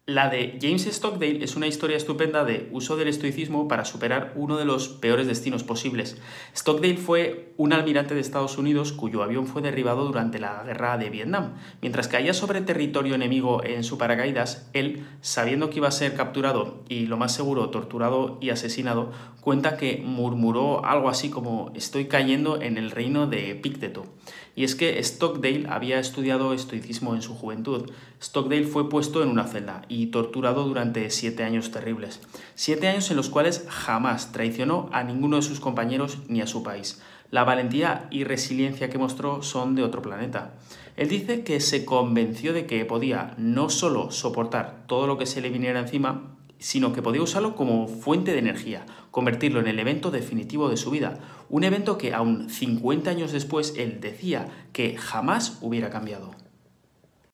La de James Stockdale es una historia estupenda de uso del estoicismo para superar uno de los peores destinos posibles. Stockdale fue un almirante de Estados Unidos cuyo avión fue derribado durante la guerra de Vietnam. Mientras caía sobre territorio enemigo en su paracaídas, él, sabiendo que iba a ser capturado y lo más seguro torturado y asesinado, cuenta que murmuró algo así como «estoy cayendo en el reino de Epicteto». Y es que Stockdale había estudiado estoicismo en su juventud. Stockdale fue puesto en una celda y torturado durante 7 años terribles. 7 años en los cuales jamás traicionó a ninguno de sus compañeros ni a su país. La valentía y resiliencia que mostró son de otro planeta. Él dice que se convenció de que podía no solo soportar todo lo que se le viniera encima, sino que podía usarlo como fuente de energía, convertirlo en el evento definitivo de su vida, un evento que aún 50 años después él decía que jamás hubiera cambiado.